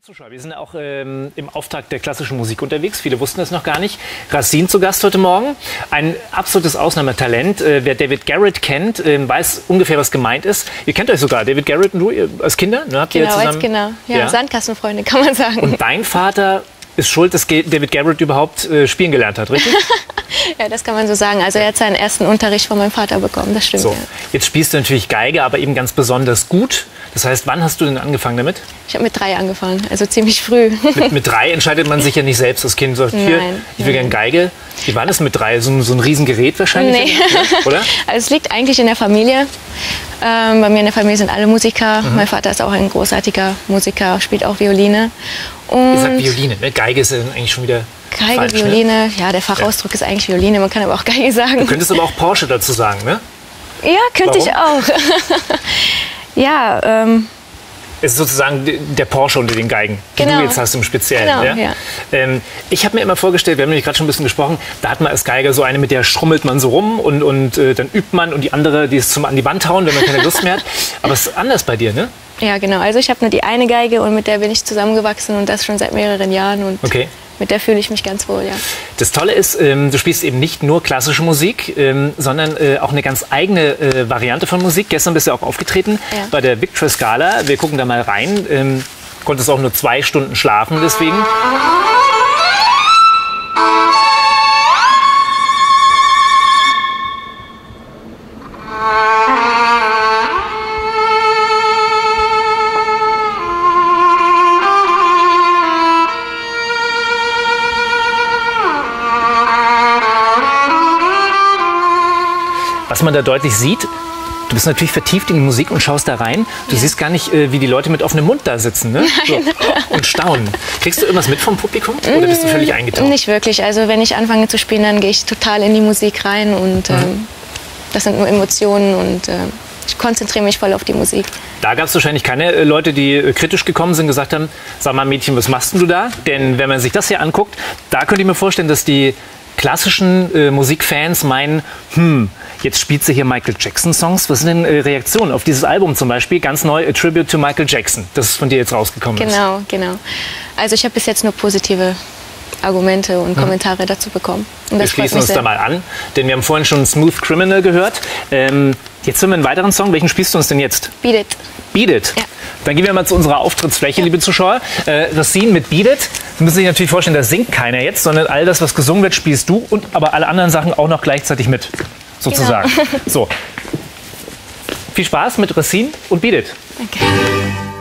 Zuschauer, wir sind auch im Auftrag der klassischen Musik unterwegs. Viele wussten das noch gar nicht. Racine zu Gast heute Morgen. Ein absolutes Ausnahmetalent. Wer David Garrett kennt, weiß ungefähr, was gemeint ist. Ihr kennt euch sogar, David Garrett und du als Kinder? Ne? Habt ihr Genau, zusammen? als Kinder. Ja, Sandkassenfreunde, kann man sagen. Und dein Vater ist schuld, dass David Garrett überhaupt spielen gelernt hat, richtig? Ja, das kann man so sagen. Also er hat seinen ersten Unterricht von meinem Vater bekommen, das stimmt. So. Ja. Jetzt spielst du natürlich Geige, aber eben ganz besonders gut. Das heißt, wann hast du denn angefangen damit? Ich habe mit 3 angefangen, also ziemlich früh. Mit 3 entscheidet man sich ja nicht selbst. Das Kind sagt, hier, ich will gerne Geige. Wie war das mit 3? So ein Riesengerät wahrscheinlich? Nee. Oder? Also es liegt eigentlich in der Familie. Bei mir in der Familie sind alle Musiker. Mein Vater ist auch ein großartiger Musiker, spielt auch Violine. Und ihr sagt Violine, ne? Geige ist ja eigentlich schon wieder Geige, falsch, Violine, ne? Ja, der Fachausdruck ist eigentlich Violine, man kann aber auch Geige sagen. Du könntest aber auch Porsche dazu sagen, ne? Ja, könnte ich auch. Ja, es ist sozusagen der Porsche unter den Geigen, die du jetzt hast im Speziellen. Genau, ja? Ich habe mir immer vorgestellt, wir haben nämlich gerade schon ein bisschen gesprochen, da hat man als Geiger so eine, mit der schrummelt man so rum und dann übt man und die andere, die ist zum an die Wand hauen, wenn man keine Lust mehr hat. Aber es ist anders bei dir, ne? Ja, genau. Also ich habe nur die eine Geige und mit der bin ich zusammengewachsen und das schon seit mehreren Jahren. Und mit der fühle ich mich ganz wohl, ja. Das Tolle ist, du spielst eben nicht nur klassische Musik, sondern auch eine ganz eigene Variante von Musik. Gestern bist du auch aufgetreten bei der Victress Gala. Wir gucken da mal rein. Konntest auch nur 2 Stunden schlafen deswegen. Was man da deutlich sieht, du bist natürlich vertieft in die Musik und schaust da rein. Du siehst gar nicht, wie die Leute mit offenem Mund da sitzen, ne? So, und staunen. Kriegst du irgendwas mit vom Publikum oder bist du völlig eingetaucht? Nicht wirklich. Also wenn ich anfange zu spielen, dann gehe ich total in die Musik rein und das sind nur Emotionen und ich konzentriere mich voll auf die Musik. Da gab es wahrscheinlich keine Leute, die kritisch gekommen sind und gesagt haben, sag mal Mädchen, was machst denn du da? Denn wenn man sich das hier anguckt, da könnte ich mir vorstellen, dass die klassischen Musikfans meinen, jetzt spielt sie hier Michael Jackson Songs. Was sind denn Reaktionen auf dieses Album zum Beispiel? Ganz neu, A Tribute to Michael Jackson, das von dir jetzt rausgekommen ist. Genau. Also ich habe bis jetzt nur positive Argumente und Kommentare dazu bekommen. Und das wir schließen uns da mal an, denn wir haben vorhin schon Smooth Criminal gehört. Jetzt haben wir einen weiteren Song. Welchen spielst du uns denn jetzt? Beat It. Beat It. Ja. Dann gehen wir mal zu unserer Auftrittsfläche, liebe Zuschauer. Racine mit Beat It. Sie müssen sich natürlich vorstellen, da singt keiner jetzt, sondern all das, was gesungen wird, spielst du und aber alle anderen Sachen auch noch gleichzeitig mit, sozusagen. Genau. So. Viel Spaß mit Racine und Beat It. Danke.